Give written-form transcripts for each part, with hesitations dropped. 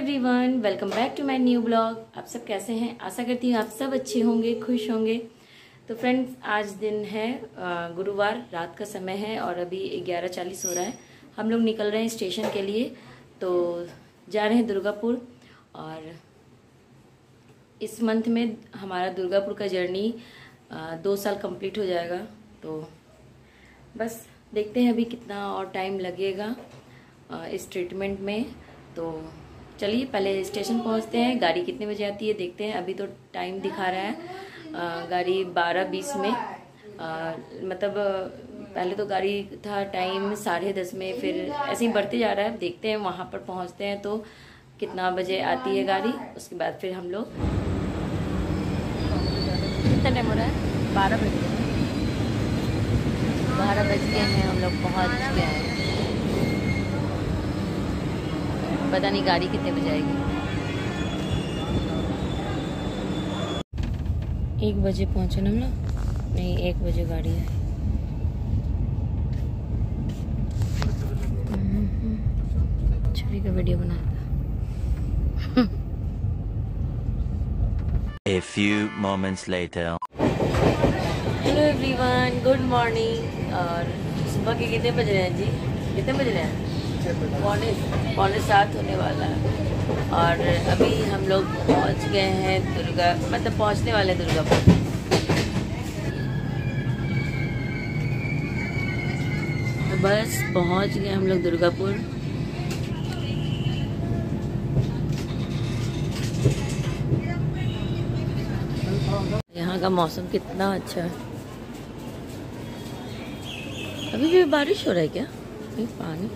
Everyone, welcome back to my new blog. आप सब कैसे हैं? आशा करती हूँ आप सब अच्छे होंगे, खुश होंगे। तो फ्रेंड्स, आज दिन है गुरुवार, रात का समय है और अभी 11:40 हो रहा है। हम लोग निकल रहे हैं स्टेशन के लिए। तो जा रहे हैं दुर्गापुर और इस मंथ में हमारा दुर्गापुर का जर्नी 2 साल कंप्लीट हो जाएगा। तो बस देखते हैं अभी कितना और टाइम लगेगा इस ट्रीटमेंट में। तो चलिए पहले स्टेशन पहुंचते हैं। गाड़ी कितने बजे आती है देखते हैं। अभी तो टाइम दिखा रहा है गाड़ी 12:20 में। मतलब पहले तो गाड़ी था टाइम 10:30 में, फिर ऐसे ही बढ़ते जा रहा है। देखते हैं वहां पर पहुंचते हैं तो कितना बजे आती है गाड़ी। उसके बाद फिर हम लोग कितना टाइम हो रहा है? 12 बज गए। 12 बज गए हैं, हम लोग पहुंच गए हैं। पता नहीं गाड़ी कितने बजे आएगी। 1 बजे पहुंचे ना हम लोग? नहीं, 1 बजे गाड़ी आई। छवि का वीडियो बना था। A few moments later. Hello everyone, good morning. और सुबह के कितने बज रहे हैं जी? कितने बज रहे हैं? 6:45 होने वाला है। और अभी हम लोग पहुंच गए हैं मतलब पहुंचने वाले दुर्गापुर। तो बस पहुंच गए हम लोग दुर्गापुर। यहाँ का मौसम कितना अच्छा है। अभी भी बारिश हो रहा है क्या? नहीं, पानी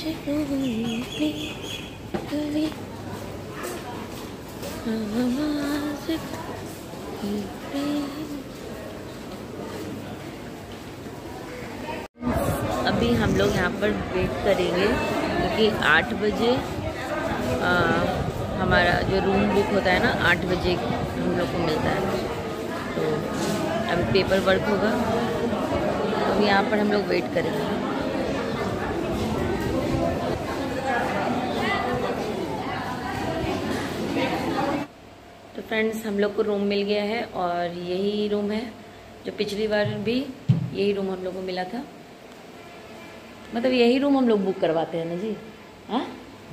अभी हम लोग यहाँ पर वेट करेंगे क्योंकि 8 बजे हमारा जो रूम बुक होता है ना, 8 बजे हम लोग को मिलता है। तो अभी पेपर वर्क होगा, तो यहाँ पर हम लोग वेट करेंगे। तो फ्रेंड्स, हम लोग को रूम मिल गया है और यही रूम है जो पिछली बार भी यही रूम हम लोग को मिला था। मतलब यही रूम हम लोग बुक करवाते हैं ना जी। हाँ,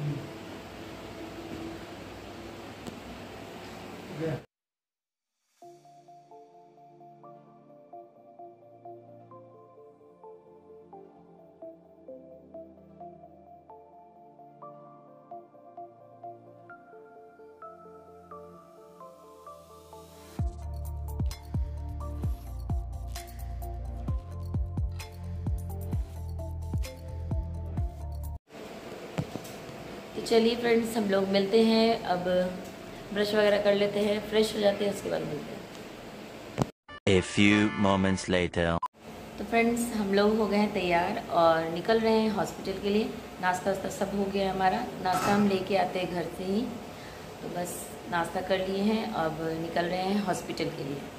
तो चलिए फ्रेंड्स, हम लोग मिलते हैं। अब ब्रश वगैरह कर लेते हैं, फ्रेश हो जाते हैं, उसके बाद मिलते हैं। A few moments later. तो फ्रेंड्स, हम लोग हो गए हैं तैयार और निकल रहे हैं हॉस्पिटल के लिए। नाश्ता वास्ता सब हो गया हमारा। नाश्ता हम लेके आते हैं घर से ही। तो बस नाश्ता कर लिए हैं, अब निकल रहे हैं हॉस्पिटल के लिए।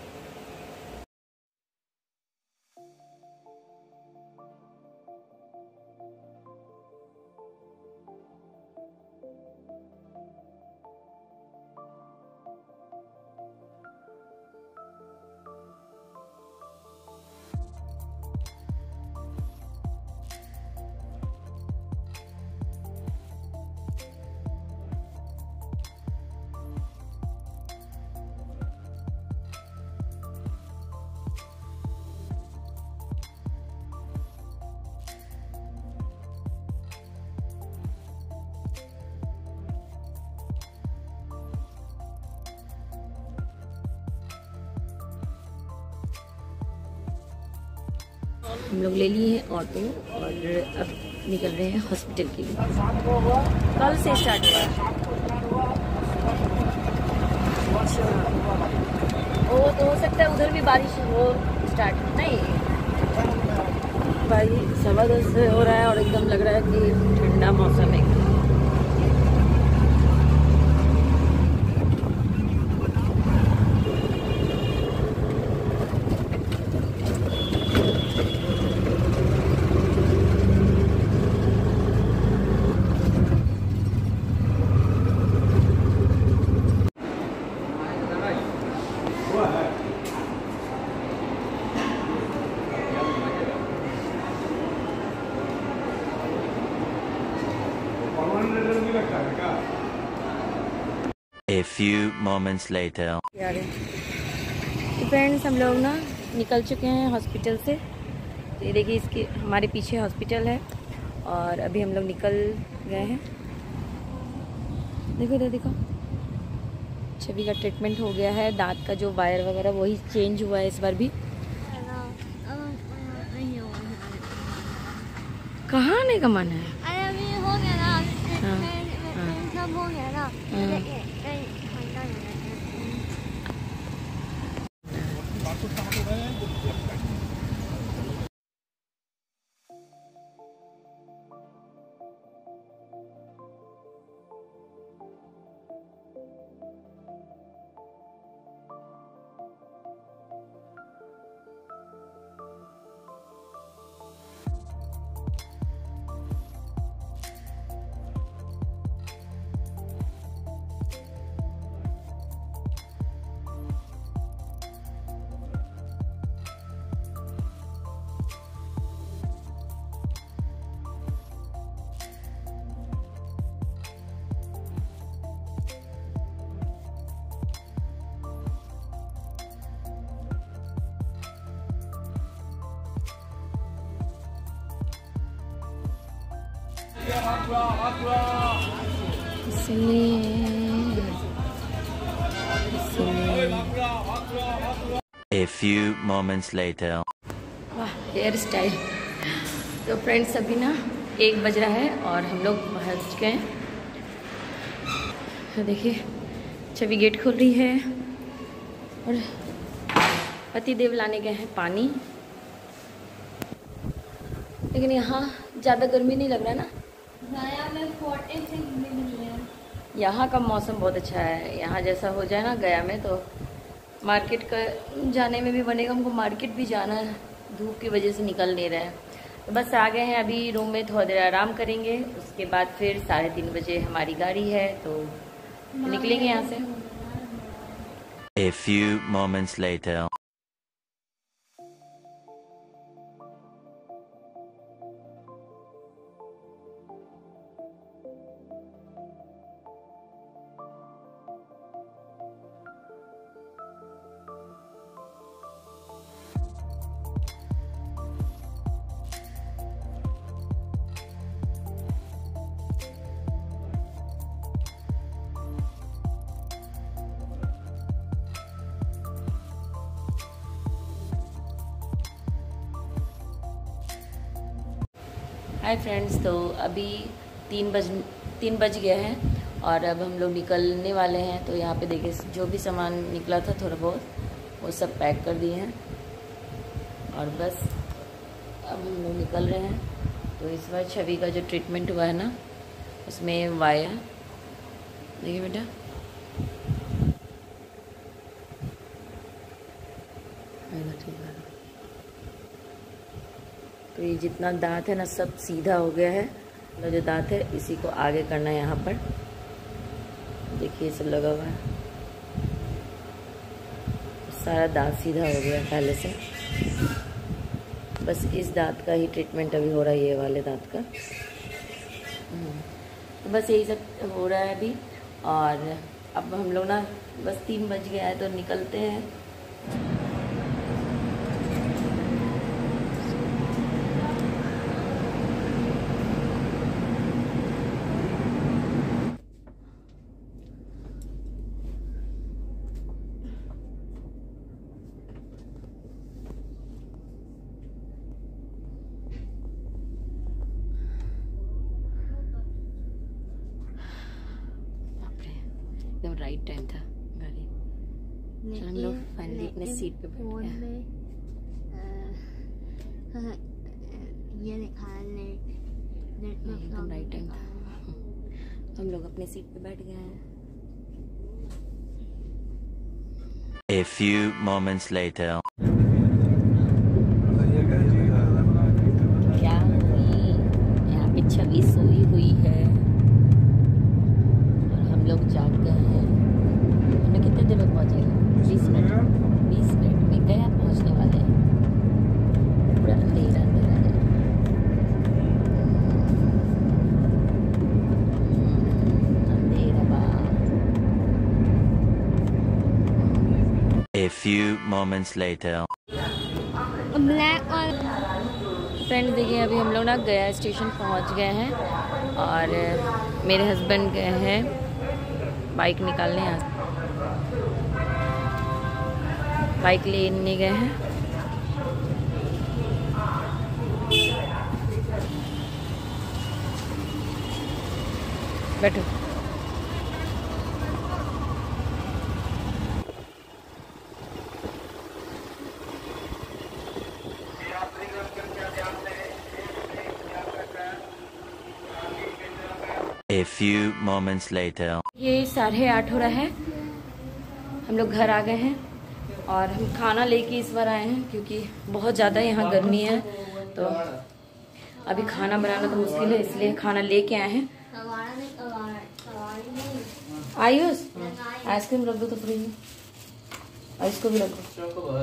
हम लोग ले लिए हैं ऑटो और अब निकल रहे हैं हॉस्पिटल के लिए। कल से स्टार्ट हुआ। वो तो हो सकता है उधर भी बारिश हो स्टार्ट। नहीं भाई, 10:15 से हो रहा है और एकदम लग रहा है कि ठंडा मौसम है। A few moments later. तो फ्रेंड्स हम लोग ना निकल चुके हैं हॉस्पिटल से। तो ये देखिए इसके हमारे पीछे हॉस्पिटल है और अभी हम लोग निकल गए हैं। देखो इधर देखो, छवि का ट्रीटमेंट हो गया है। दांत का जो वायर वगैरह वही चेंज हुआ है इस बार भी। कहाँ आने का मन है? अभी हो गया ना। हाँ, सब हो गया ना। A few moments later. वाह, हेयर स्टाइल। तो फ्रेंड्स अभी ना 1 बज रहा है और हम लोग पहुँच गए। तो देखिए छवि गेट खोल रही है और पति देव लाने गए हैं पानी। लेकिन यहाँ ज़्यादा गर्मी नहीं लग रहा ना। गया में 46 डिग्री मिल रहा है। यहाँ का मौसम बहुत अच्छा है। यहाँ जैसा हो जाए ना गया में तो मार्केट का जाने में भी बनेगा। हमको मार्केट भी जाना है, धूप की वजह से निकल नहीं रहा है। तो बस आ गए हैं, अभी रूम में थोड़ा देर आराम करेंगे। उसके बाद फिर 3:30 बजे हमारी गाड़ी है तो निकलेंगे यहाँ से। A few moments later. Hi friends, तो अभी 3 बज गया है और अब हम लोग निकलने वाले हैं। तो यहाँ पे देखिए जो भी सामान निकला था थोड़ा बहुत वो सब पैक कर दिए हैं और बस अब हम लोग निकल रहे हैं। तो इस बार छवि का जो ट्रीटमेंट हुआ है ना उसमें वायर देखिए बेटा, ठीक है। तो ये जितना दांत है ना सब सीधा हो गया है। मतलब जो दांत है इसी को आगे करना है। यहाँ पर देखिए सब लगा हुआ है, सारा दांत सीधा हो गया पहले से। बस इस दांत का ही ट्रीटमेंट अभी हो रहा है, ये वाले दांत का। तो बस यही सब हो रहा है अभी। और अब हम लोग ना बस 3 बज गया है तो निकलते हैं। एकदम राइट टाइम था गाड़ी। चलो हम लोग फाइनली अपने सीट पे बैठ गए। ये लिखा है एकदम राइट टाइम था। हम लोग अपने सीट पे बैठ गए हैं। A few moments later. क्या हुई यहाँ पे छवि सोई हुई है और हम लोग जाग गए हैं। हमने कितने देर में पहुँचेगा? 20 मिनट में गया पहुँचने वाले हैं। पूरा अंधेरा अंधेरा है। few moments later. ब्लैक और फ्रेंड्स देखिए, अभी हम लोग ना गया स्टेशन पहुंच गए हैं और मेरे हस्बैंड गए हैं बाइक निकालने। यहाँ बाइक लेने गए हैं। बैठो। A few moments later. ये 8:30 हो रहा है। हम लोग घर आ गए हैं और हम खाना लेके इस बार आए हैं क्योंकि बहुत ज़्यादा यहाँ गर्मी है, तो अभी खाना बनाना तो मुश्किल है, इसलिए खाना लेके आए हैं। आयुष आइसक्रीम रख दो तो फ्रिज में, और इसको भी रख दो।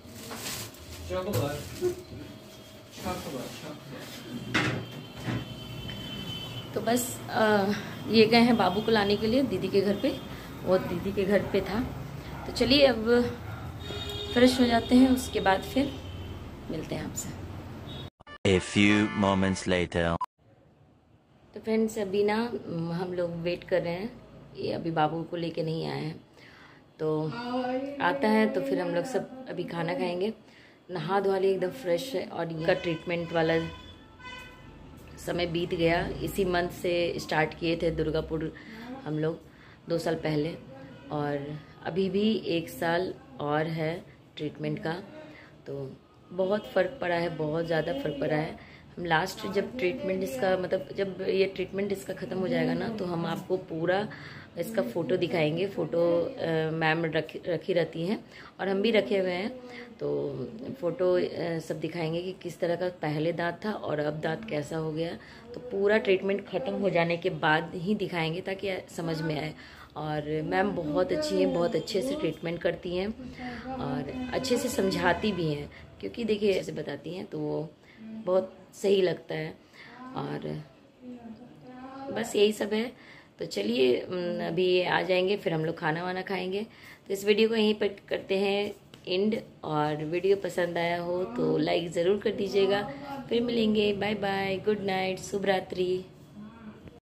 तो बस ये गए हैं बाबू को लाने के लिए दीदी के घर पे। वो दीदी के घर पे था, तो चलिए अब फ्रेश हो जाते हैं, उसके बाद फिर मिलते हैं आपसे। A few moments later. तो फ्रेंड्स अभी ना हम लोग वेट कर रहे हैं, ये अभी बाबू को लेके नहीं आए हैं, तो आता है तो फिर हम लोग सब अभी खाना खाएंगे। नहा धोवा लिए एकदम फ्रेश है, और इनका ट्रीटमेंट वाला समय बीत गया। इसी मंथ से स्टार्ट किए थे दुर्गापुर हम लोग 2 साल पहले, और अभी भी 1 साल और है ट्रीटमेंट का। तो बहुत फ़र्क पड़ा है, बहुत ज़्यादा फ़र्क पड़ा है। हम लास्ट जब ट्रीटमेंट इसका मतलब जब ये ट्रीटमेंट इसका ख़त्म हो जाएगा ना, तो हम आपको पूरा इसका फ़ोटो दिखाएंगे। फ़ोटो मैम रखी रहती हैं और हम भी रखे हुए हैं, तो फ़ोटो सब दिखाएंगे कि किस तरह का पहले दांत था और अब दांत कैसा हो गया। तो पूरा ट्रीटमेंट ख़त्म हो जाने के बाद ही दिखाएंगे ताकि समझ में आए। और मैम बहुत अच्छी हैं, बहुत अच्छे से ट्रीटमेंट करती हैं और अच्छे से समझाती भी हैं, क्योंकि देखिए ऐसे बताती हैं तो वो बहुत सही लगता है। और बस यही सब है। तो चलिए अभी ये आ जाएंगे, फिर हम लोग खाना वाना खाएंगे। तो इस वीडियो को यहीं पर करते हैं एंड, और वीडियो पसंद आया हो तो लाइक ज़रूर कर दीजिएगा। फिर मिलेंगे, बाय बाय, गुड नाइट, शुभ रात्रि।